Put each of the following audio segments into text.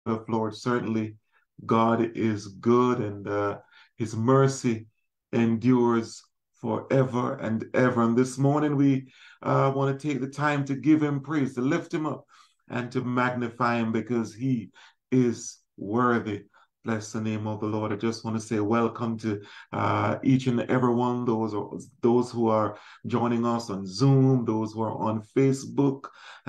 the floor. Certainly, God is good, and his mercy endures forever and ever. And this morning, we want to take the time to give him praise, to lift him up, and to magnify him because he is worthy. Bless the name of the Lord. I just want to say welcome to each and every one, those who are joining us on Zoom, those who are on Facebook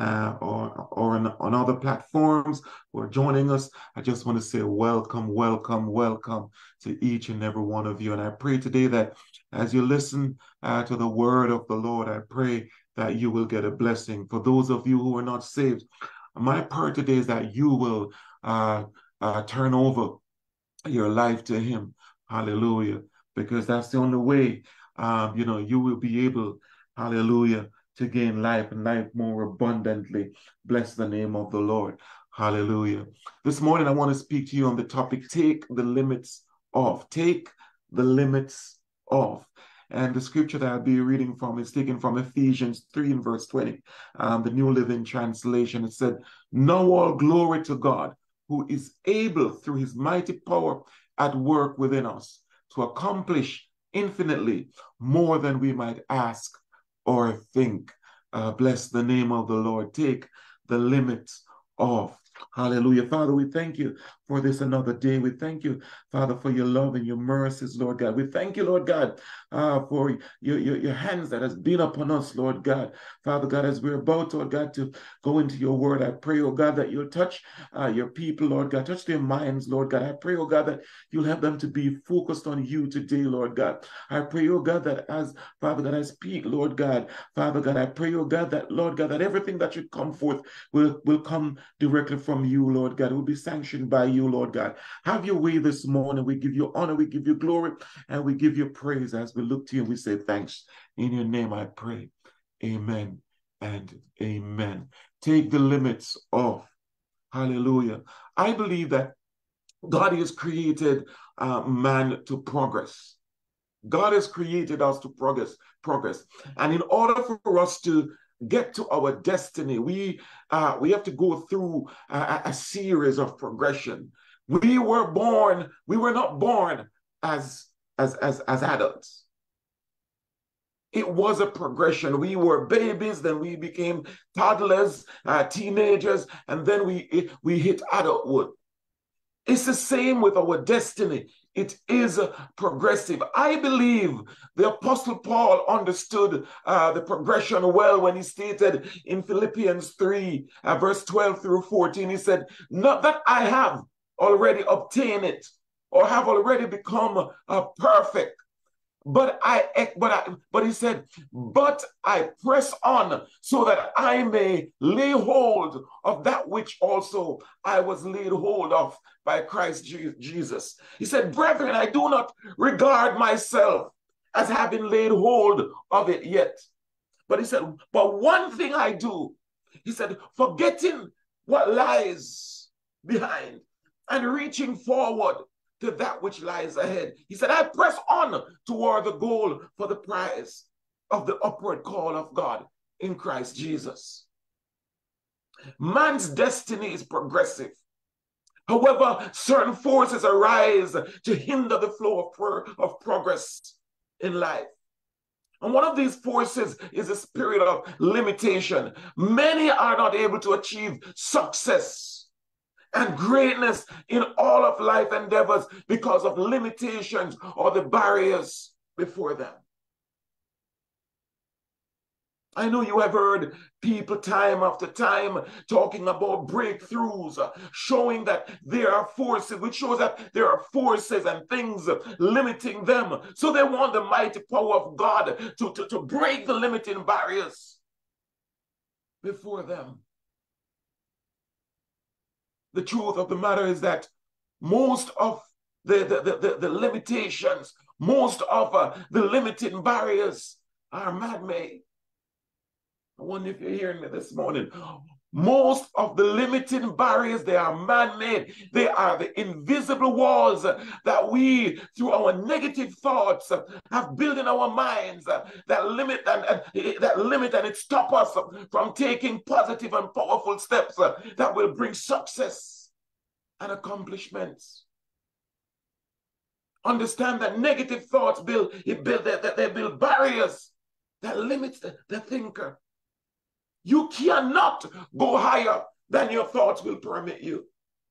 or on other platforms who are joining us. I just want to say welcome, welcome, welcome to each and every one of you. And I pray today that as you listen to the word of the Lord, I pray that you will get a blessing. For those of you who are not saved, my prayer today is that you will turn over your life to him. Hallelujah. Because that's the only way, you will be able, hallelujah, to gain life and life more abundantly. Bless the name of the Lord. Hallelujah. This morning, I want to speak to you on the topic, take the limits off. Take the limits off. And the scripture that I'll be reading from is taken from Ephesians 3 and verse 20, the New Living Translation. It said, "Now all glory to God, who is able through his mighty power at work within us to accomplish infinitely more than we might ask or think." Bless the name of the Lord. Take the limits off. Hallelujah. Father, we thank you for this another day. We thank you, Father, for your love and your mercies, Lord God. We thank you, Lord God, for your hands that has been upon us, Lord God. Father God, as we're about, Lord God, to go into your word, I pray, oh God, that you'll touch your people, Lord God. Touch their minds, Lord God. I pray, oh God, that you'll help them to be focused on you today, Lord God. I pray, oh God, that as, Father God, I speak, Lord God, Father God, I pray, oh God, that, Lord God, that everything that should come forth will come directly from you, Lord God. It will be sanctioned by you, Lord God. Have your way this morning. We give you honor, we give you glory, and we give you praise as we look to you and we say thanks. In your name I pray. Amen and amen. Take the limits off. Hallelujah. I believe that God has created man to progress. God has created us to progress. And in order for us to get to our destiny, we have to go through a series of progression. We were not born as adults. It was a progression. We were babies, then we became toddlers, teenagers, and then we hit adulthood. It's the same with our destiny. It is progressive. I believe the Apostle Paul understood the progression well when he stated in Philippians 3, verse 12 through 14, he said, "Not that I have already obtained it or have already become perfect, but he said, but I press on so that I may lay hold of that which also I was laid hold of by Christ Jesus." He said, "Brethren, I do not regard myself as having laid hold of it yet." But he said, "But one thing I do," he said, "forgetting what lies behind and reaching forward to that which lies ahead." He said, "I press on toward the goal for the prize of the upward call of God in Christ Jesus." Man's destiny is progressive. However, certain forces arise to hinder the flow of progress in life. And one of these forces is the spirit of limitation. Many are not able to achieve success and greatness in all of life endeavors because of limitations or the barriers before them. I know you have heard people time after time talking about breakthroughs, showing that there are forces, which shows that there are forces and things limiting them. So they want the mighty power of God to break the limiting barriers before them. The truth of the matter is that most of the limitations, most of the limiting barriers are man-made. I wonder if you're hearing me this morning. Most of the limiting barriers, they are man-made. They are the invisible walls that we, through our negative thoughts, have built in our minds that limit and it stop us from taking positive and powerful steps that will bring success and accomplishments. Understand that negative thoughts they build barriers that limits the thinker. You cannot go higher than your thoughts will permit you.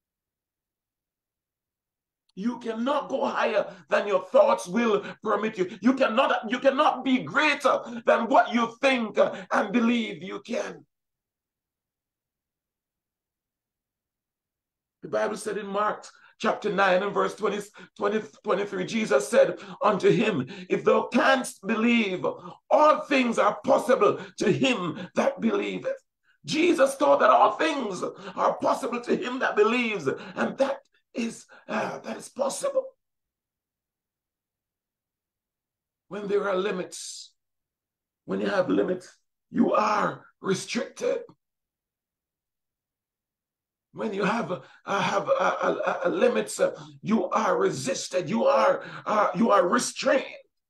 You cannot go higher than your thoughts will permit you. You cannot be greater than what you think and believe you can. The Bible said in Mark chapter 9 and verse 23, Jesus said unto him, if thou canst believe, all things are possible to him that believeth. Jesus taught that all things are possible to him that believes, and that is possible. When there are limits, when you have limits, you are restricted. When you have limits, you are resisted. You are restrained.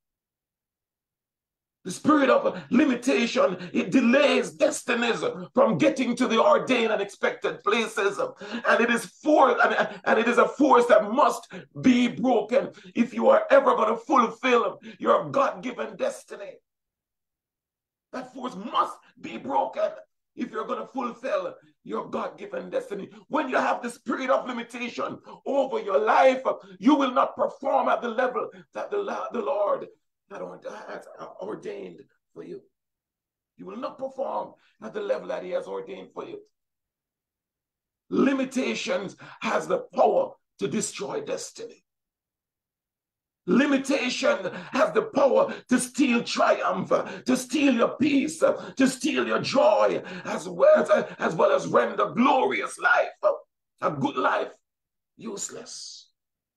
The spirit of limitation, it delays destinies from getting to the ordained and expected places, and it is a force that must be broken if you are ever going to fulfill your God-given destiny. That force must be broken if you're going to fulfill your God-given destiny. When you have the spirit of limitation over your life, you will not perform at the level that the Lord has ordained for you. You will not perform at the level that he has ordained for you. Limitations has the power to destroy destiny. Limitation has the power to steal triumph, to steal your peace, to steal your joy, as well as render glorious life, a good life, useless.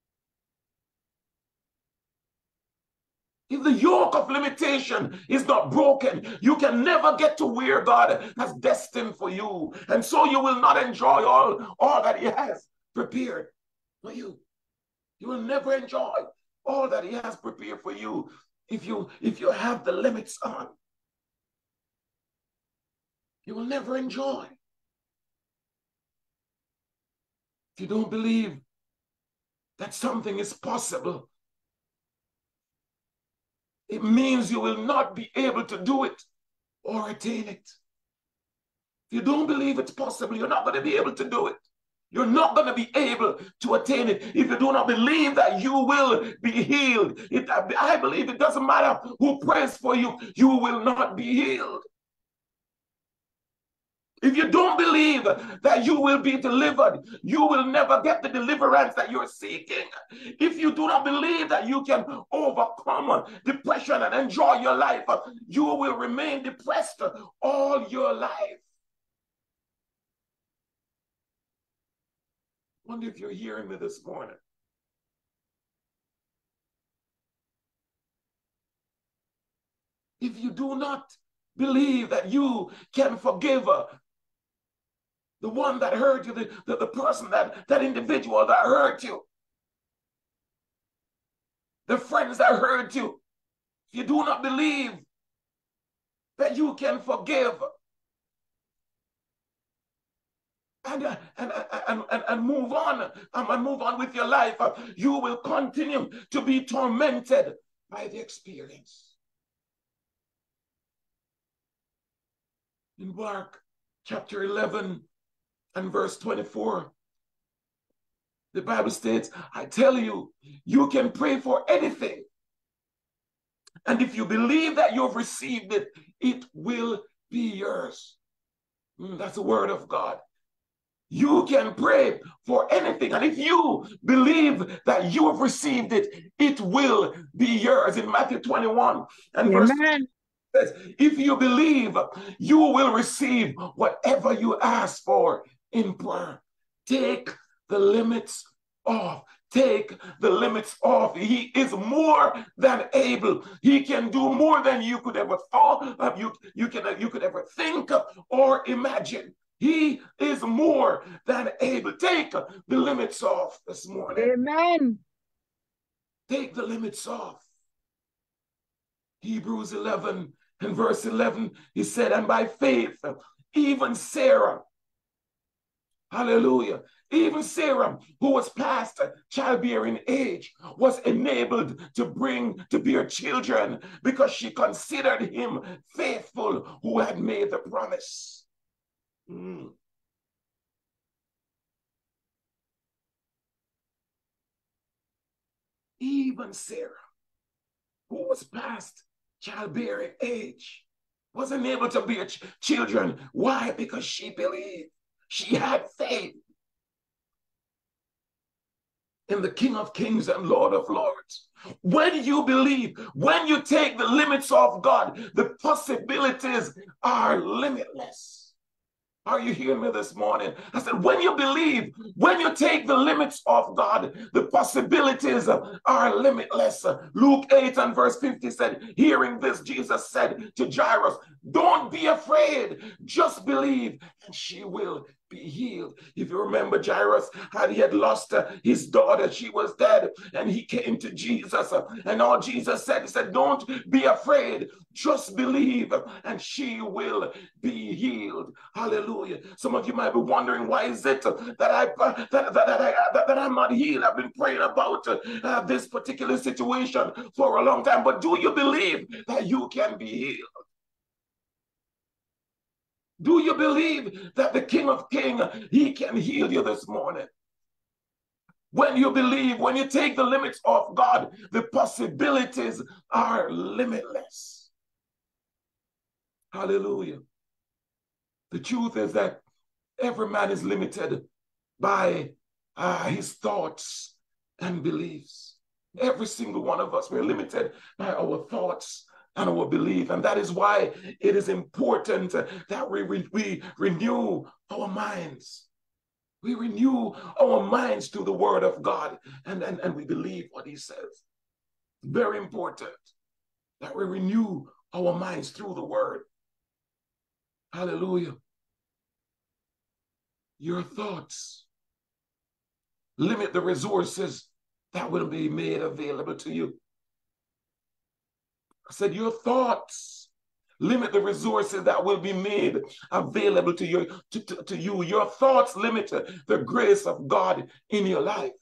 If the yoke of limitation is not broken, you can never get to where God has destined for you. And so you will not enjoy all that he has prepared for you. You will never enjoy all that he has prepared for you if you have the limits on. You will never enjoy. If you don't believe that something is possible, it means you will not be able to do it or attain it. If you don't believe it's possible, you're not going to be able to do it. You're not going to be able to attain it if you do not believe that you will be healed. I believe it doesn't matter who prays for you, you will not be healed. If you don't believe that you will be delivered, you will never get the deliverance that you're seeking. If you do not believe that you can overcome depression and enjoy your life, you will remain depressed all your life. I wonder if you're hearing me this morning. If you do not believe that you can forgive the one that hurt you, the person, that individual that hurt you, the friends that hurt you, if you do not believe that you can forgive and move on with your life, you will continue to be tormented by the experience. In Mark chapter 11 and verse 24, the Bible states, I tell you, you can pray for anything, and if you believe that you've received it, it will be yours. That's the word of God. You can pray for anything, and if you believe that you have received it, it will be yours. In Matthew 21 and verse 2 says, if you believe, you will receive whatever you ask for in prayer. Take the limits off. Take the limits off. He is more than able. He can do more than you could ever thought of, you could ever think of or imagine. He is more than able. Take the limits off this morning. Amen. Take the limits off. Hebrews 11 and verse 11, he said, and by faith, even Sarah, Hallelujah. Even Sarah, who was past childbearing age, was enabled to bear children because she considered him faithful who had made the promise. Even Sarah, who was past childbearing age, wasn't able to bear children. Why? Because she believed. She had faith in the King of Kings and Lord of Lords. When you believe, when you take the limits of God, the possibilities are limitless. Are you hearing me this morning? I said, when you believe, when you take the limits of God, the possibilities are limitless. Luke 8 and verse 50 said, hearing this, Jesus said to Jairus, don't be afraid, just believe, and she will be healed. If you remember, Jairus had lost his daughter. She was dead, and he came to Jesus, and all Jesus said, he said, don't be afraid, just believe, and she will be healed. Hallelujah. Some of you might be wondering, why is it that I'm not healed? I've been praying about this particular situation for a long time, but do you believe that you can be healed? Do you believe that the King of Kings, he can heal you this morning? When you believe, when you take the limits of God, the possibilities are limitless. Hallelujah. The truth is that every man is limited by his thoughts and beliefs. Every single one of us, we're limited by our thoughts and our belief. And that is why it is important that we renew our minds. We renew our minds to the word of God, and we believe what he says. Very important that we renew our minds through the word. Hallelujah. Your thoughts limit the resources that will be made available to you. I said, your thoughts limit the resources that will be made available to you. Your thoughts limit the grace of God in your life.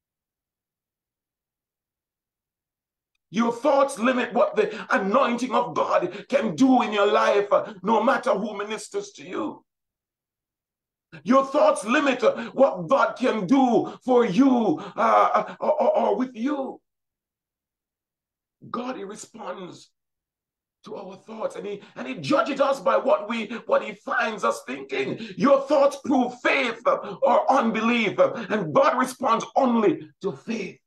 Your thoughts limit what the anointing of God can do in your life, no matter who ministers to you. Your thoughts limit what God can do for you or with you. God, he responds to our thoughts, and he judges us by what he finds us thinking. Your thoughts prove faith or unbelief, and God responds only to faith.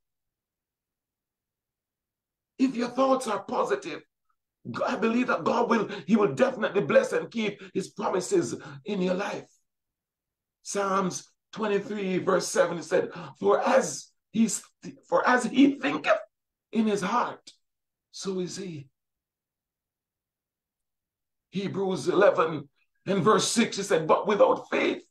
If your thoughts are positive, I believe that he will definitely bless and keep his promises in your life. Psalms 23 verse 7 said, for as he thinketh in his heart, so is he. Hebrews 11 and verse 6, he said, but without faith,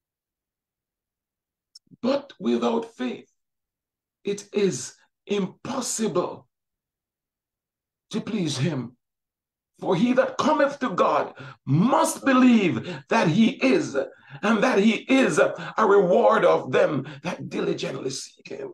it is impossible to please him. For he that cometh to God must believe that he is, and that he is a reward of them that diligently seek him.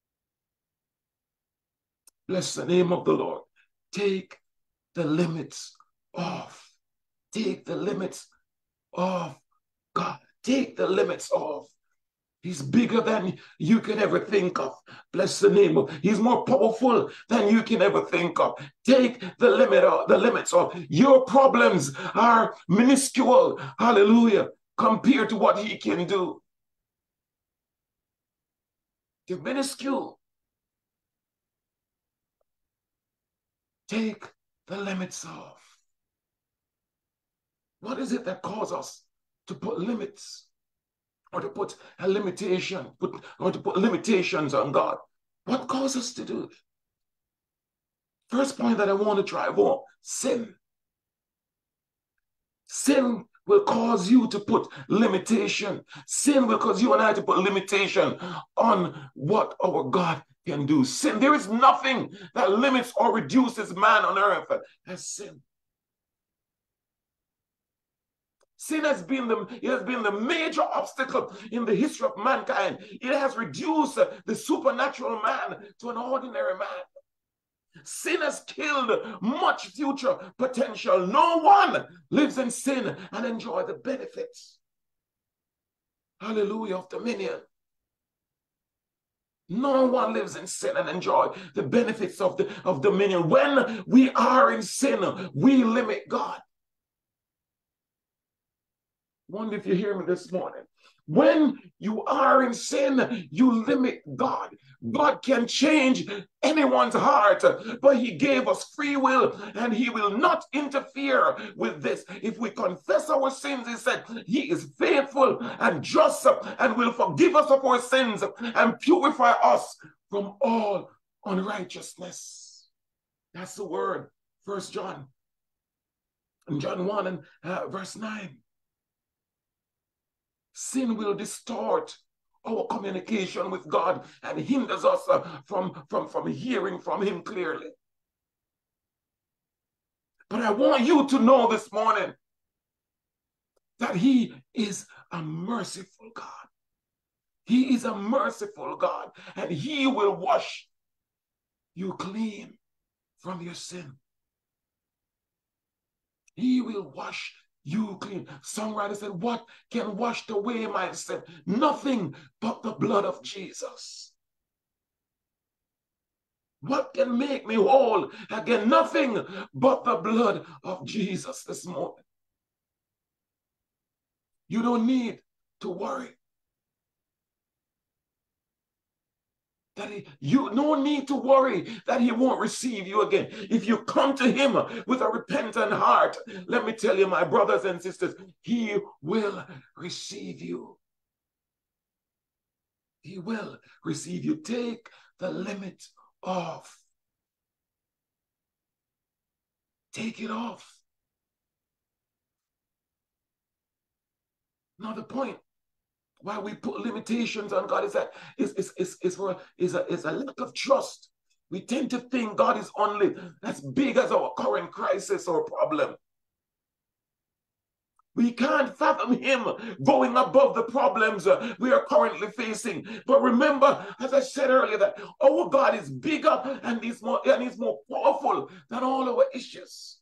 Bless the name of the Lord. Take the limits off. Take the limits off God. Take the limits off. He's bigger than you can ever think of. Bless the name of. He's more powerful than you can ever think of. Take the limits off. Your problems are minuscule. Hallelujah. Compared to what he can do. They're minuscule. Take the limits off. What is it that causes us to put limits? Or to put a limitation, or to put limitations on God? What causes us to do it? First point that I want to drive home, sin. Sin will cause you to put limitation. Sin will cause you and I to put limitation on what our God can do. Sin, there is nothing that limits or reduces man on earth as sin. Sin has been the major obstacle in the history of mankind. It has reduced the supernatural man to an ordinary man. Sin has killed much future potential. No one lives in sin and enjoy the benefits, hallelujah, of dominion. No one lives in sin and enjoy the benefits of dominion. When we are in sin, we limit God. Wonder if you hear me this morning. When you are in sin, you limit God. God can change anyone's heart, but he gave us free will and he will not interfere with this. If we confess our sins, he said, he is faithful and just and will forgive us of our sins and purify us from all unrighteousness. That's the word, 1 John. And John 1 and verse 9. Sin will distort our communication with God and hinders us from hearing from him clearly. But I want you to know this morning that he is a merciful God. He is a merciful God, and he will wash you clean from your sin. He will wash you clean. Songwriter said, what can wash away my sin? Nothing but the blood of Jesus. What can make me whole again? Nothing but the blood of Jesus this morning. You don't need to worry. You no need to worry that he won't receive you again. If you come to him with a repentant heart, let me tell you, my brothers and sisters, he will receive you. He will receive you. Take the limit off. Take it off. Now the point why we put limitations on God is that is a lack of trust. We tend to think God is only as big as our current crisis or problem. We can't fathom him going above the problems we are currently facing. But remember, as I said earlier, that our God is bigger and he's more powerful than all our issues.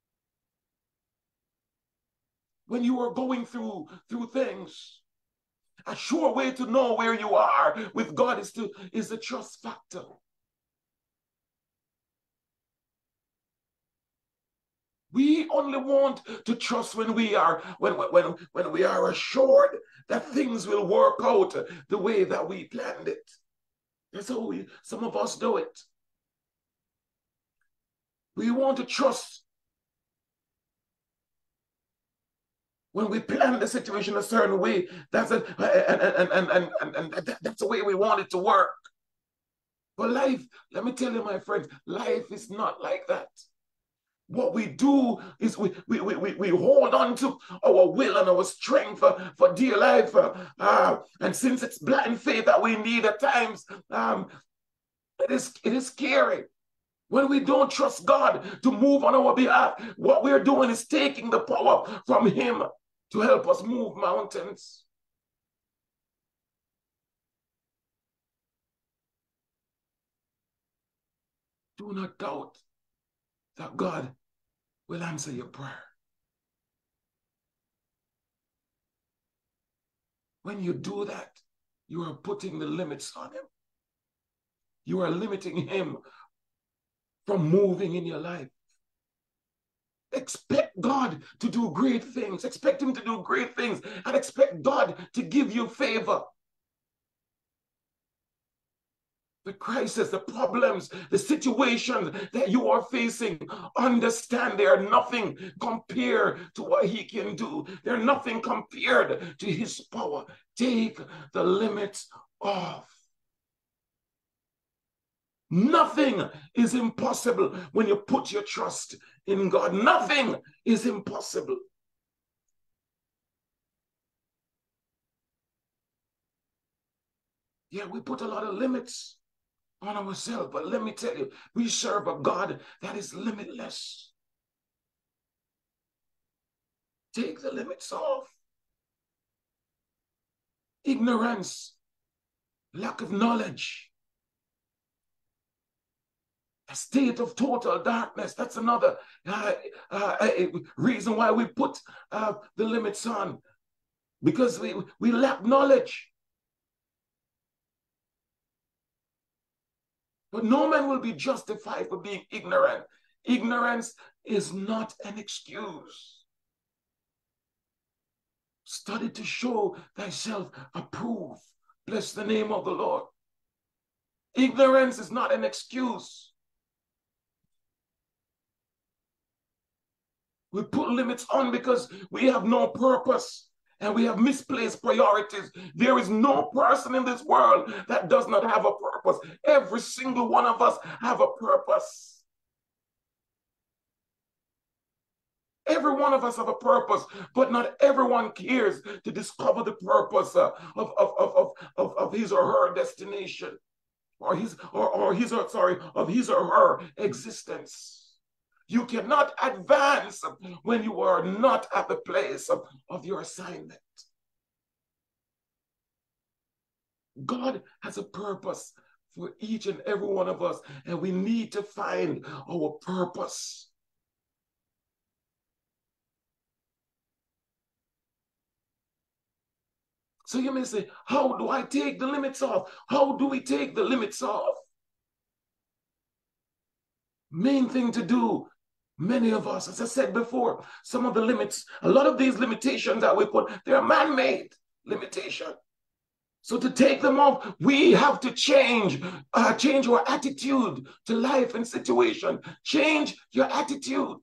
When you are going through things, a sure way to know where you are with God is the trust factor. We only want to trust when we are assured that things will work out the way that we planned it. That's how some of us do it. We want to trust when we plan the situation a certain way. That's the way we want it to work. But life, let me tell you, my friends, life is not like that. What we do is we hold on to our will and our strength for dear life. And since it's blind faith that we need at times, it is scary. When we don't trust God to move on our behalf, what we're doing is taking the power from him to help us move mountains. Do not doubt that God will answer your prayer. When you do that, you are putting the limits on him. You are limiting him from moving in your life. Expect God to do great things. Expect him to do great things and expect God to give you favor. The crisis, the problems, the situations that you are facing, understand they are nothing compared to what he can do. They're nothing compared to his power. Take the limits off. Nothing is impossible when you put your trust in God. Nothing is impossible. Yeah, we put a lot of limits on ourselves, but let me tell you, we serve a God that is limitless. Take the limits off. Ignorance, lack of knowledge, a state of total darkness. That's another reason why we put the limits on, because we lack knowledge. But no man will be justified for being ignorant. Ignorance is not an excuse. Study to show thyself approved. Bless the name of the Lord. Ignorance is not an excuse. We put limits on because we have no purpose and we have misplaced priorities. There is no person in this world that does not have a purpose. Every single one of us have a purpose. Every one of us have a purpose, but not everyone cares to discover the purpose of his or her destination, or his or her existence. You cannot advance when you are not at the place of your assignment. God has a purpose for each and every one of us, and we need to find our purpose. So you may say, how do I take the limits off? How do we take the limits off? Main thing to do, many of us, as I said before, some of the limits, a lot of these limitations that we put, they're man-made limitations. So to take them off, we have to change our attitude to life and situation. Change your attitude.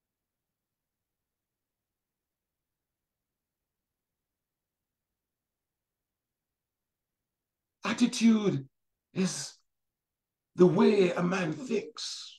Attitude is the way a man thinks.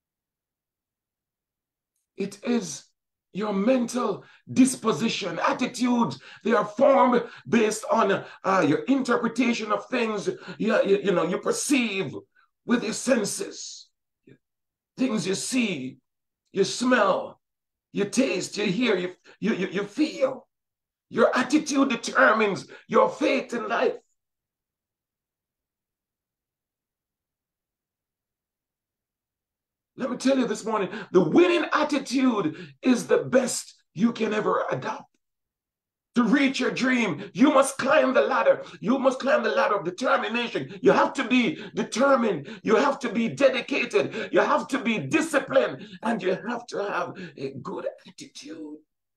It is your mental disposition. Attitudes, they are formed based on your interpretation of things you perceive with your senses. Things you see, you smell, you taste, you hear, you feel. Your attitude determines your fate in life. Let me tell you this morning, the winning attitude is the best you can ever adopt. To reach your dream, you must climb the ladder. You must climb the ladder of determination. You have to be determined. You have to be dedicated. You have to be disciplined. And you have to have a good attitude.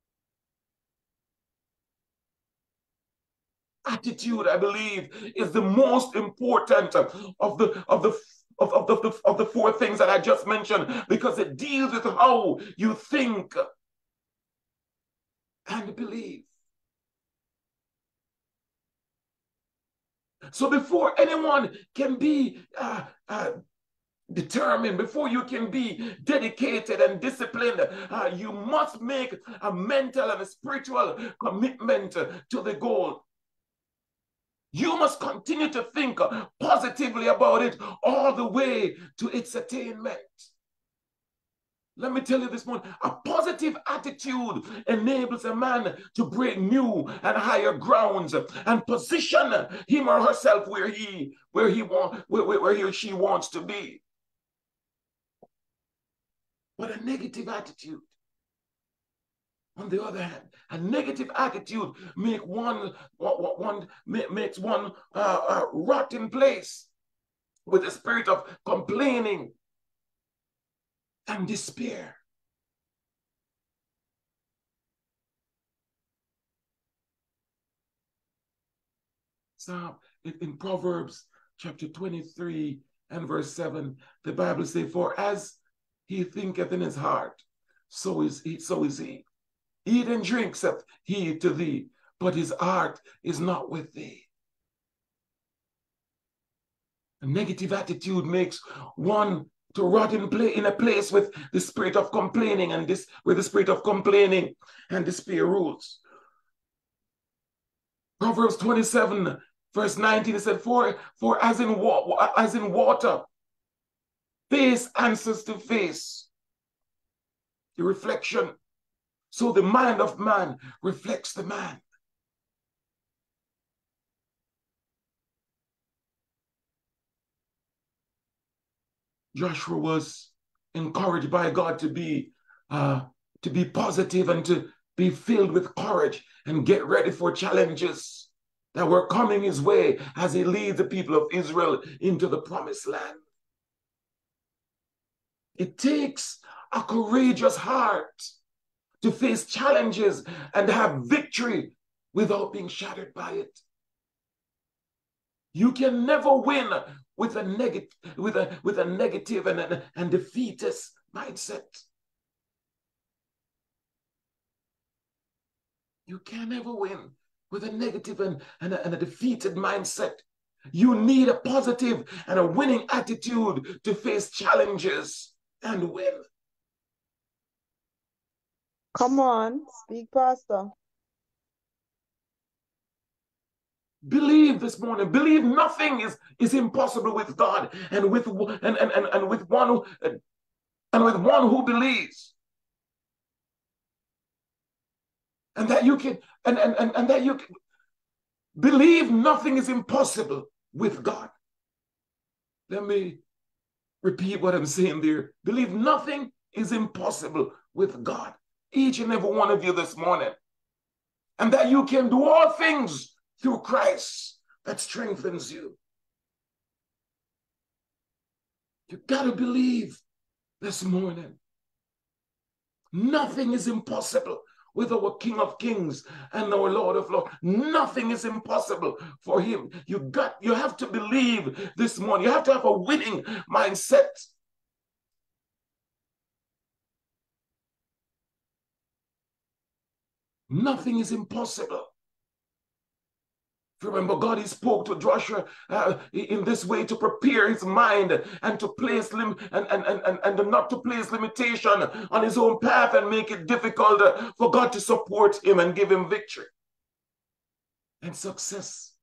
Attitude, I believe, is the most important of the four things that I just mentioned, because it deals with how you think and believe. So before anyone can be determined, before you can be dedicated and disciplined, you must make a mental and a spiritual commitment to the goal. You must continue to think positively about it all the way to its attainment. Let me tell you this morning, a positive attitude enables a man to break new and higher grounds and position him or herself where he or she wants to be. But a negative attitude, on the other hand, a negative attitude makes one rot in place with a spirit of complaining and despair. So in Proverbs chapter 23 and verse 7, the Bible says, for as he thinketh in his heart, so is he. Eat and drink, saith he to thee, but his heart is not with thee. A negative attitude makes one to rot in a place with the spirit of complaining and despair rules. Proverbs 27 verse 19, it said, for as in water, face answers to face. The reflection. So the mind of man reflects the man. Joshua was encouraged by God to be positive and to be filled with courage and get ready for challenges that were coming his way as he leads the people of Israel into the promised land. It takes a courageous heart to face challenges and have victory without being shattered by it. You can never win with a negative and defeatist mindset. You can never win with a negative and a defeated mindset. You need a positive and a winning attitude to face challenges and win. Come on, speak, Pastor. Believe this morning. Believe nothing is impossible with God and with one who believes. And that you can and that you can believe nothing is impossible with God. Let me repeat what I'm saying there. Believe nothing is impossible with God. Each and every one of you this morning. And that you can do all things through Christ that strengthens you. You got to believe this morning. Nothing is impossible with our King of Kings and our Lord of Lords. Nothing is impossible for him. You have to believe this morning. You have to have a winning mindset. Nothing is impossible. Remember, God, he spoke to Joshua in this way to prepare his mind and to place and not to place limitation on his own path and make it difficult for God to support him and give him victory and success.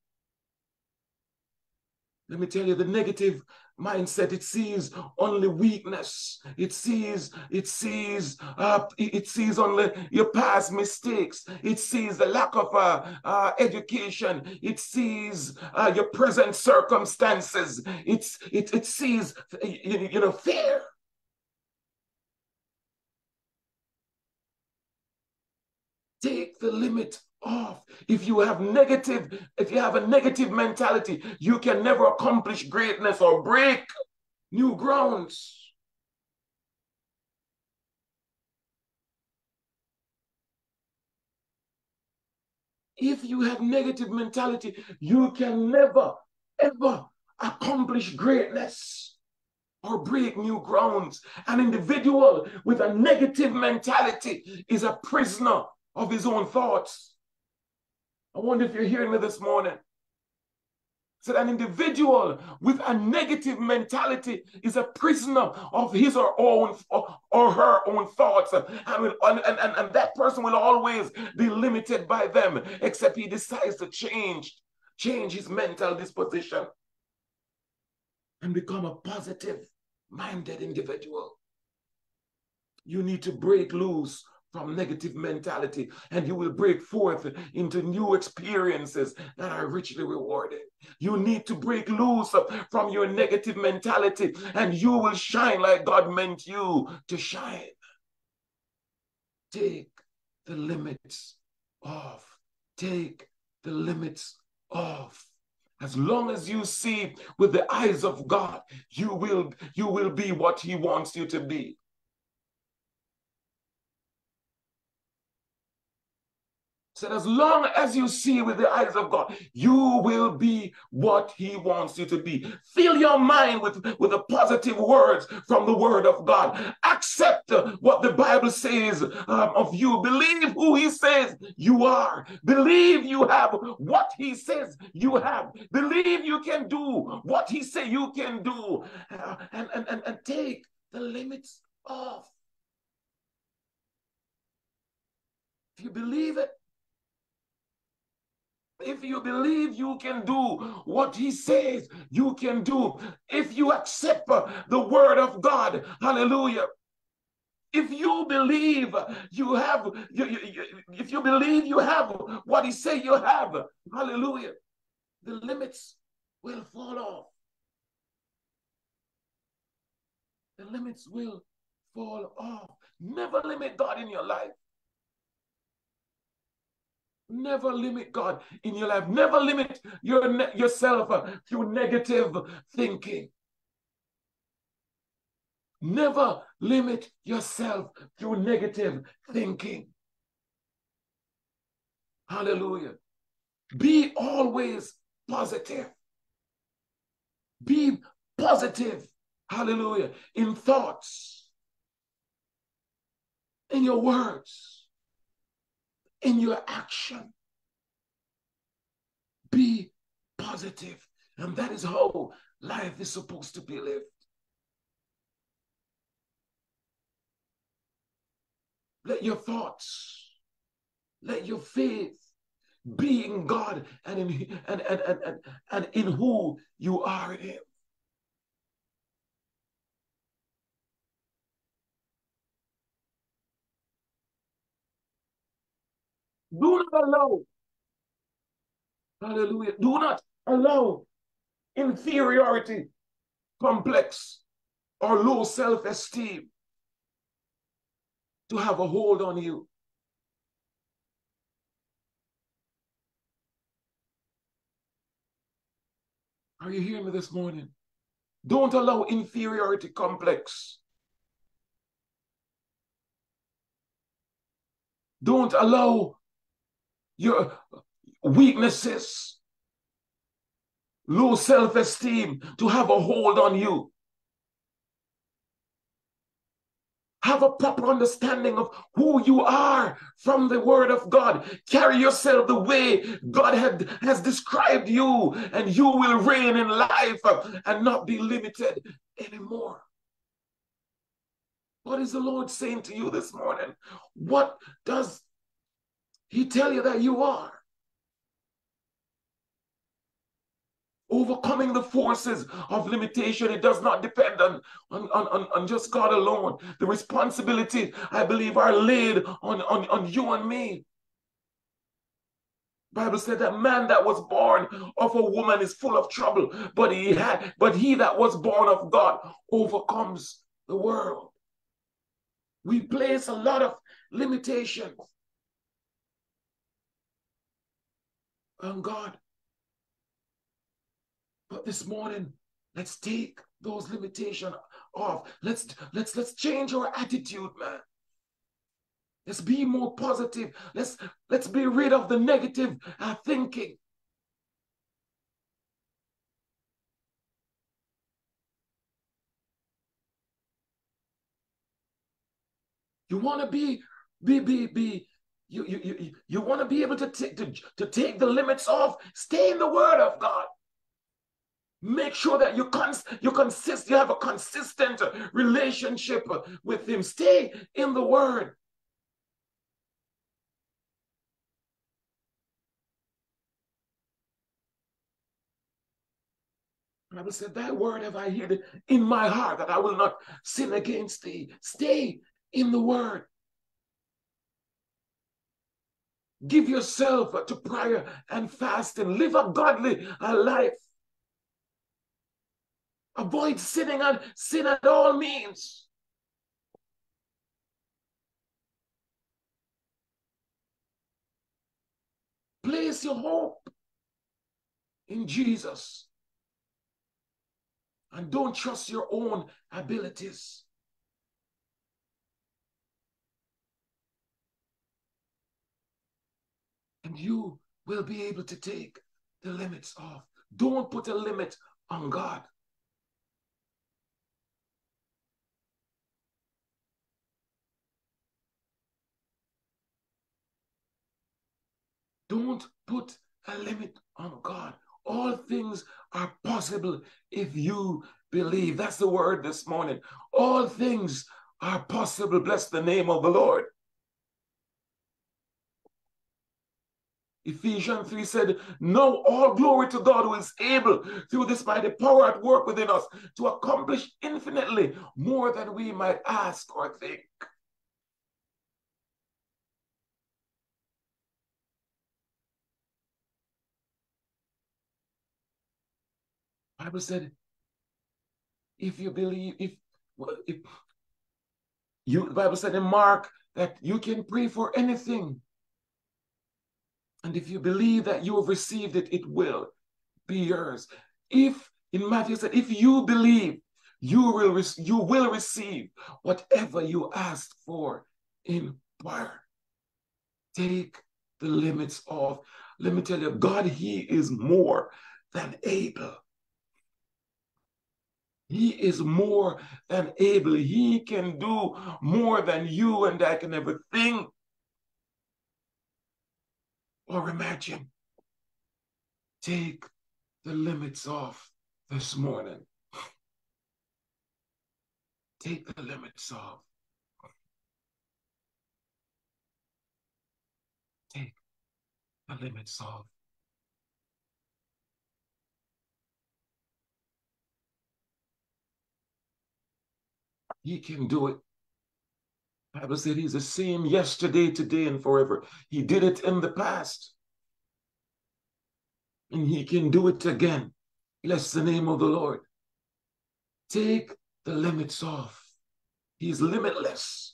Let me tell you, the negative mindset, it sees only weakness. It sees only your past mistakes. It sees the lack of education. It sees your present circumstances. It sees fear. Take the limit off. If you have a negative mentality, you can never accomplish greatness or break new grounds. If you have negative mentality, you can never, ever accomplish greatness or break new grounds. An individual with a negative mentality is a prisoner of his own thoughts. I wonder if you're hearing me this morning. So an individual with a negative mentality is a prisoner of his or her own thoughts. And that person will always be limited by them, except he decides to change his mental disposition and become a positive-minded individual. You need to break loose from negative mentality, and you will break forth into new experiences that are richly rewarding. You need to break loose from your negative mentality, and you will shine like God meant you to shine. Take the limits off. Take the limits off. As long as you see with the eyes of God, you will be what he wants you to be. So as long as you see with the eyes of God, you will be what he wants you to be. Fill your mind with the positive words from the word of God. Accept what the Bible says of you. Believe who he says you are. Believe you have what he says you have. Believe you can do what he says you can do. And take the limits off. If you believe it, if you believe you can do what he says you can do, if you accept the word of God, hallelujah, If you believe you have, if you believe you have what he say you have, hallelujah, the limits will fall off. The limits will fall off. Never limit God in your life. Never limit God in your life. Never limit yourself through negative thinking. Never limit yourself through negative thinking. Hallelujah. Be always positive. Be positive. Hallelujah. In thoughts, in your words, in your action. Be positive. And that is how life is supposed to be lived. Let your thoughts, let your faith be in God and in who you are in him. Do not allow, hallelujah, do not allow inferiority complex or low self-esteem to have a hold on you. Are you hearing me this morning? Don't allow inferiority complex. Don't allow your weaknesses, low self-esteem to have a hold on you. Have a proper understanding of who you are from the word of God. Carry yourself the way God has described you, and you will reign in life and not be limited anymore. What is the Lord saying to you this morning? What does he tell you that you are? Overcoming the forces of limitation, it does not depend on just God alone. The responsibility, I believe, are laid on you and me. Bible said that man that was born of a woman is full of trouble, but he that was born of God overcomes the world. We place a lot of limitations on God. But this morning, let's take those limitations off. Let's change our attitude, man. Let's be more positive. Let's be rid of the negative thinking. You want to be you want to be able to take the limits off. Stay in the Word of God. Make sure that you have a consistent relationship with him. Stay in the word. The Bible said, thy word have I hid in my heart that I will not sin against thee. Stay in the word. Give yourself to prayer and fasting. Live a godly life. Avoid sin at all means. Place your hope in Jesus. And don't trust your own abilities. And you will be able to take the limits off. Don't put a limit on God. Don't put a limit on God. All things are possible if you believe. That's the word this morning. All things are possible. Bless the name of the Lord. Ephesians 3 said, no, all glory to God who is able through this mighty power at work within us to accomplish infinitely more than we might ask or think. Bible said, if you believe, if you, the Bible said in Mark that you can pray for anything. And if you believe that you have received it, it will be yours. If, in Matthew said, if you believe, you will receive whatever you ask for in prayer. Take the limits off. Let me tell you, God, He is more than able. He is more than able. He can do more than you and I can ever think or imagine. Take the limits off this morning. Take the limits off. Take the limits off. He can do it. The Bible said He's the same yesterday, today, and forever. He did it in the past. And He can do it again. Bless the name of the Lord. Take the limits off. He's limitless.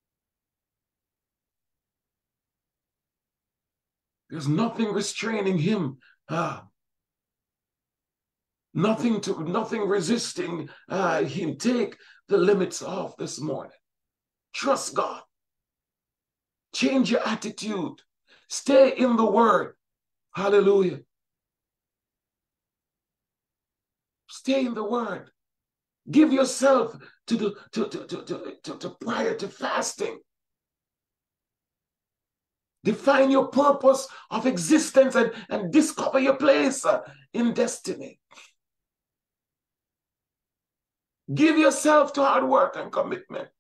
There's nothing restraining Him. Nothing resisting Him. Take the limits off this morning. Trust God. Change your attitude. Stay in the Word. Hallelujah. Stay in the Word. Give yourself to prayer, to fasting. Define your purpose of existence and discover your place in destiny. Give yourself to hard work and commitment.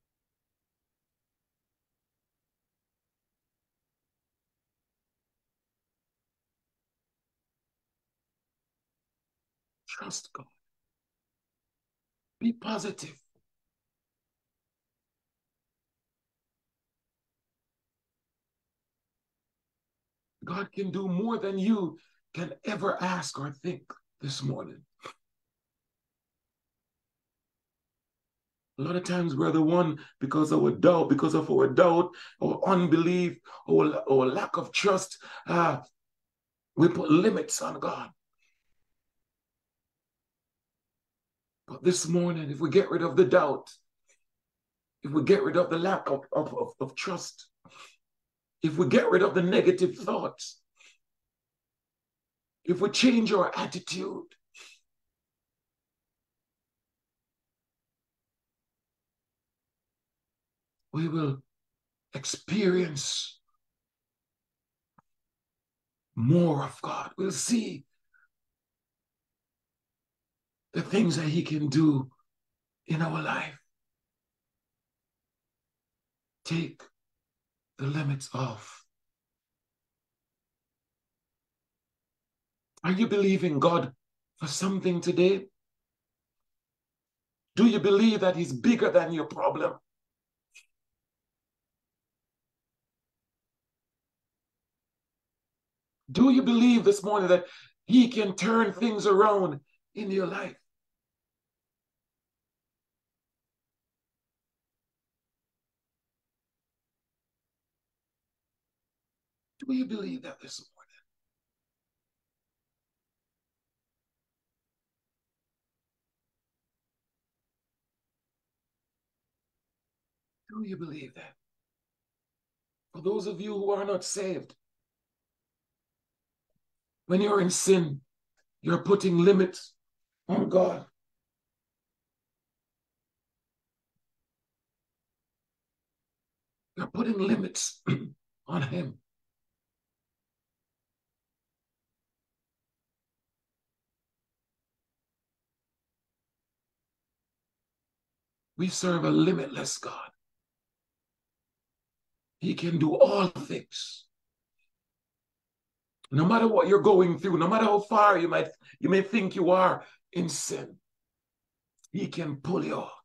Trust God. Be positive. God can do more than you can ever ask or think this morning. A lot of times we're the one, because of our doubt, or unbelief, or lack of trust, we put limits on God. But this morning, if we get rid of the doubt, if we get rid of the lack of trust, if we get rid of the negative thoughts, if we change our attitude, we will experience more of God. We'll see the things that He can do in our life. Take the limits off. Are you believing God for something today? Do you believe that He's bigger than your problem? Do you believe this morning that He can turn things around in your life? Do you believe that this morning? Do you believe that? For those of you who are not saved, when you're in sin, you're putting limits on God. You're putting limits on Him. We serve a limitless God. He can do all things. No matter what you're going through, no matter how far you may think you are in sin, He can pull you off.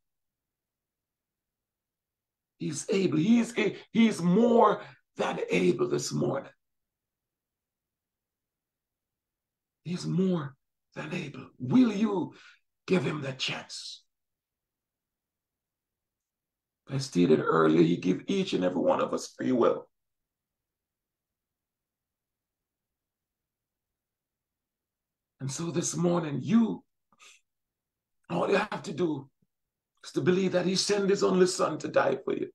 He's able. He's more than able this morning. He's more than able. Will you give him the chance? I stated earlier, he gave each and every one of us free will. And so this morning, all you have to do is to believe that he sent his only son to die for you.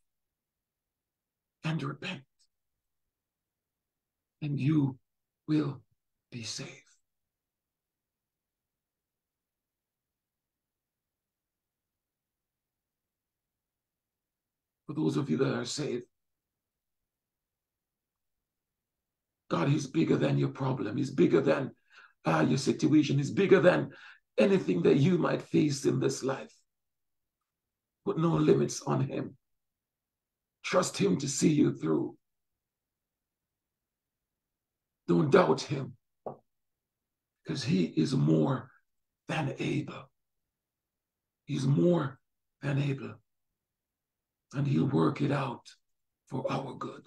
And repent. And you will be saved. For those of you that are saved, God is bigger than your problem. He's bigger than your situation. He's bigger than anything that you might face in this life. Put no limits on him. Trust him to see you through. Don't doubt him, because he is more than able. He's more than able. And he'll work it out for our good.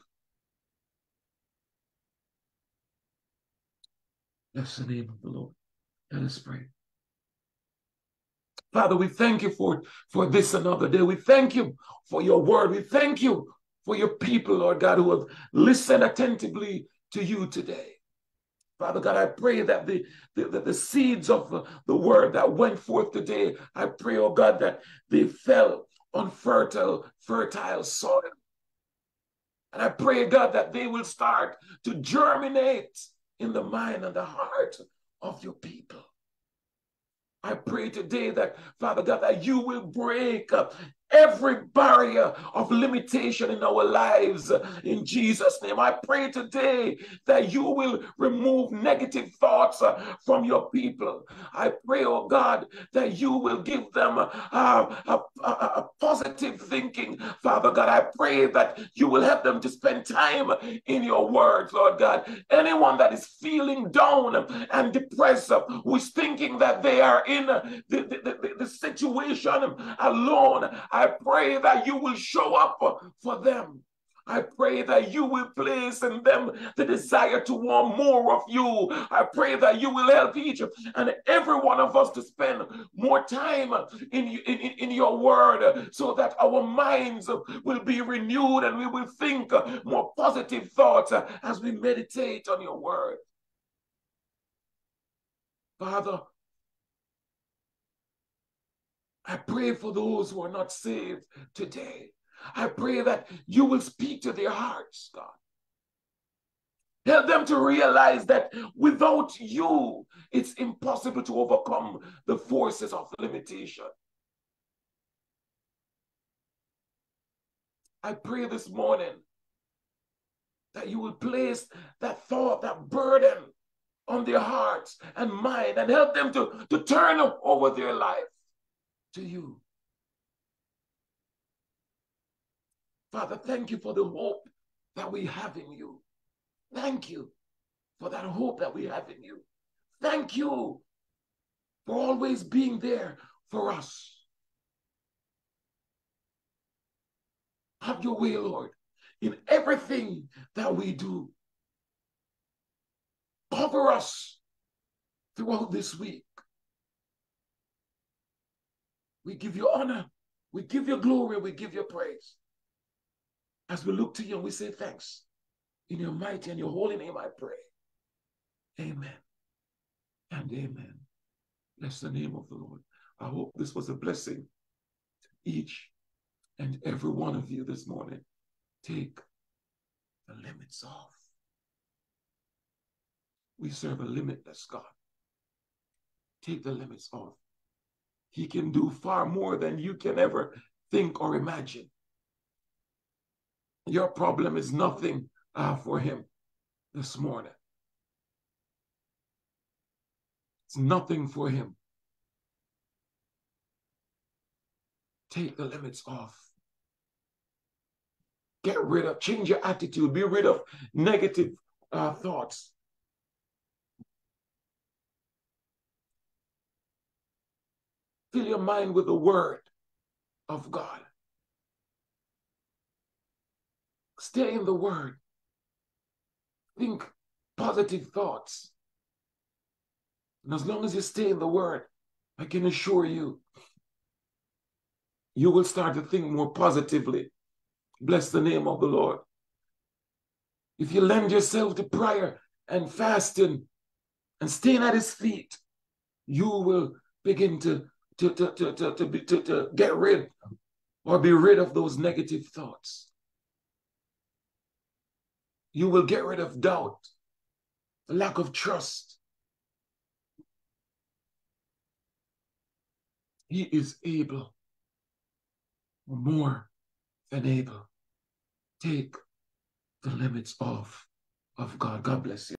Bless the name of the Lord. Let us pray. Father, we thank you for this another day. We thank you for your word. We thank you for your people, Lord God, who have listened attentively to you today. Father God, I pray that the seeds of the word that went forth today, I pray, oh God, that they fell on fertile soil. And I pray, God, that they will start to germinate in the mind and the heart of your people. I pray today that, Father God, that you will break every barrier of limitation in our lives in Jesus' name. I pray today that you will remove negative thoughts from your people. I pray, oh God, that you will give them a positive thinking, Father God. I pray that you will help them to spend time in your words, Lord God. Anyone that is feeling down and depressed, who is thinking that they are in the situation alone, I pray that you will show up for them. I pray that you will place in them the desire to want more of you. I pray that you will help each and every one of us to spend more time in your word, so that our minds will be renewed and we will think more positive thoughts as we meditate on your word. Father, I pray for those who are not saved today. I pray that you will speak to their hearts, God. Help them to realize that without you, it's impossible to overcome the forces of limitation. I pray this morning that you will place that thought, that burden on their hearts and mind, and help them to turn over their life to you. Father, thank you for the hope that we have in you. Thank you for that hope that we have in you. Thank you for always being there for us. Have your way, Lord, in everything that we do. Cover us throughout this week. We give you honor, we give you glory, we give you praise. As we look to you and we say thanks. In your mighty and your holy name I pray. Amen and amen. Bless the name of the Lord. I hope this was a blessing to each and every one of you this morning. Take the limits off. We serve a limitless God. Take the limits off. He can do far more than you can ever think or imagine. Your problem is nothing for him this morning. It's nothing for him. Take the limits off. Get rid of, change your attitude. Be rid of negative thoughts. Fill your mind with the word of God. Stay in the word. Think positive thoughts. And as long as you stay in the Word, I can assure you, you will start to think more positively. Bless the name of the Lord. If you lend yourself to prayer and fasting and staying at his feet, you will begin to get rid or be rid of those negative thoughts. You will get rid of doubt, the lack of trust. He is able, more than able. Take the limits off of God. God bless you.